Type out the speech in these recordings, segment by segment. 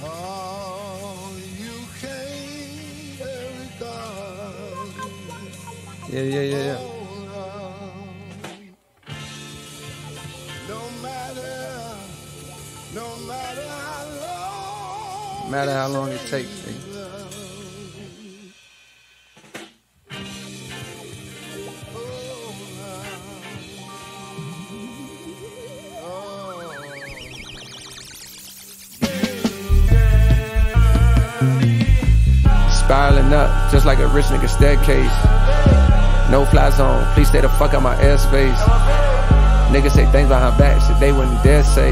Yeah. No matter how long it takes. Spiraling up, just like a rich nigga staircase. No fly zone, please stay the fuck out my airspace. Niggas say things behind back, shit they wouldn't dare say.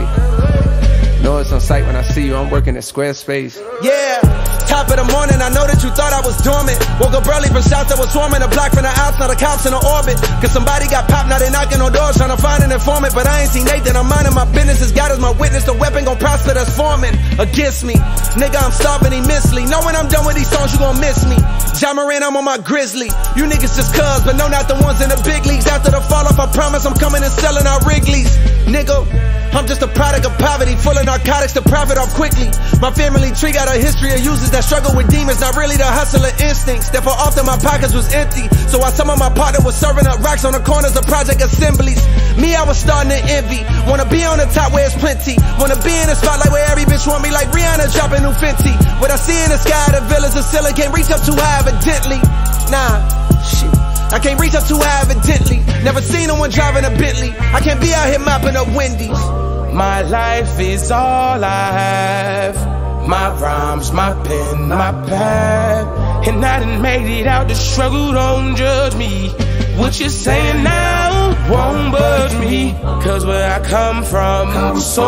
Know it's on sight when I see you, I'm working at Squarespace. Yeah, top of the morning, I know that you thought I was dormant. Woke up early from shots that was swarming. A block from the outs, now the cops in the orbit. Cause somebody got popped, now they knocking on doors trying to find an informant. But I ain't seen Nathan, I'm minding my business. As God is my witness, the weapon gon' prosper that's forming against me. Nigga, I'm starving immensely. Know when I'm done with these songs, you gon' miss me. Jamarin, I'm on my grizzly. You niggas just cuz, but no, not the ones in the big leagues. After the fall off, I promise I'm coming and selling our Wrigley's. Nigga, I'm just a product of poverty, full of narcotics to profit off quickly. My family tree got a history of users that struggle with demons, not really the hustler instincts. Therefore often my pockets was empty, so while some of my partner was serving up racks on the corners of project assemblies, me, I was starting to envy. Wanna be on the top where it's plenty. Wanna be in the spotlight where every bitch want me, like Rihanna dropping new Fenty. What I see in the sky, the villas of ceiling, can't reach up too high evidently. Nah, shit, I can't reach up too high evidently. Never seen no one driving a Bentley. I can't be out here mopping up Wendy's. My life is all I have. My rhymes, my pen, my pad. And I done made it out the struggle, don't judge me. What you saying now won't budge me. Cause where I come from, so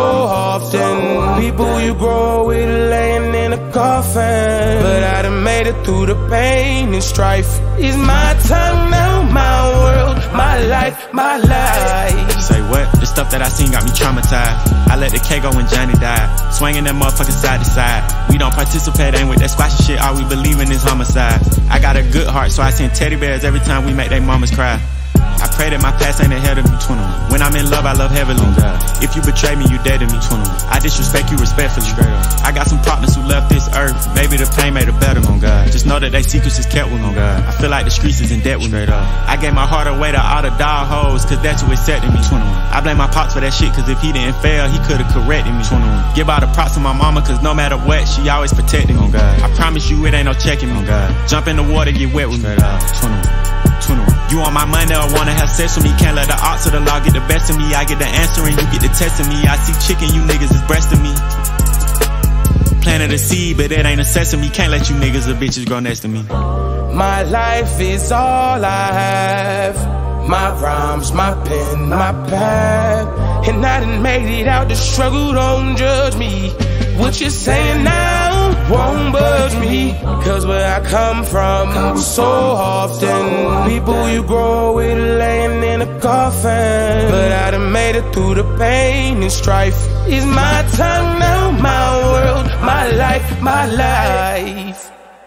often people you grow with laying in a coffin. But I done made it through the pain and strife. It's my time now, my world, my life, my life. Say what? The stuff that I seen got me traumatized. I let the K go when Johnny died. Swinging that motherfucker side to side. We don't participate, ain't with that squashy shit. All we believe in is homicide. I got a good heart, so I send teddy bears every time we make they mamas cry. I pray that my past ain't ahead of me, 21. When I'm in love, I love heavily. If you betray me, you dead to me, 21. I disrespect you respectfully. I got some partners who left this earth. Maybe the pain made it better, on God. Just know that they secrets is kept with me, God. I feel like the streets is in debt with me. I gave my heart away to all the dog hoes, cause that's who accepted me, 21. I blame my pops for that shit, cause if he didn't fail, he could've corrected me, 21. Give all the props to my mama, cause no matter what, she always protected me, on God. I promise you it ain't no checking me, on God. Jump in the water, get wet with me, 21. You on my money or wanna have sex with me? Can't let the odds of the law get the best of me. I get the answer and you get the test of me. I see chicken, you niggas is breasting me. Planted a seed, but it ain't a sesame. Can't let you niggas or bitches grow next to me. My life is all I have. My rhymes, my pen, my pad. And I done made it out the struggle, don't judge me. What you saying now won't budge me. Cause where I come from, so often people you grow with laying in a coffin. But I done made it through the pain and strife. It's my time now, my world, my life, my life.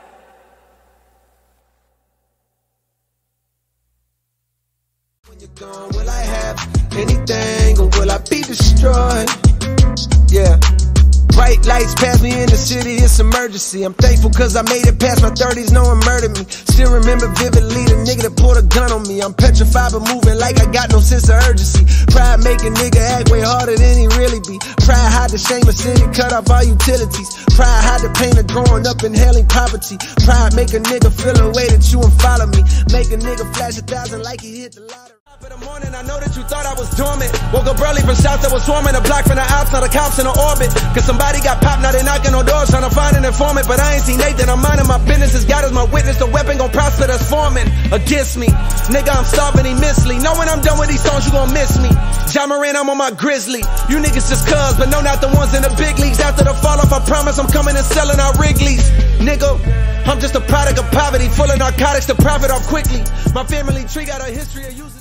When you're gone, will I have anything or will I be destroyed? Yeah. Bright lights pass me in the city, it's emergency. I'm thankful cause I made it past my 30s, no one murdered me. Still remember vividly the nigga that pulled a gun on me. I'm petrified but moving like I got no sense of urgency. Pride make a nigga act way harder than he really be. Pride hide the shame of sin and cut off all utilities. Pride hide the pain of growing up inhaling poverty. Pride make a nigga feel a way that you and follow me. Make a nigga flash 1,000 like he hit the lottery. In the morning, I know that you thought I was dormant. Woke up early from shots that was swarming. A block from the outs, now the cops in the orbit. Cause somebody got popped, now they knocking on doors trying to find an informant. But I ain't seen Nathan, I'm minding my business. As God is my witness, the weapon gon' prosper that's forming against me. Nigga, I'm starving immensely. Know when I'm done with these songs, you gon' miss me. Jamarin, I'm on my grizzly. You niggas just cuz, but no, not the ones in the big leagues. After the fall off, I promise I'm coming and selling our Wrigley's. Nigga, I'm just a product of poverty, full of narcotics to profit off quickly. My family tree got a history of using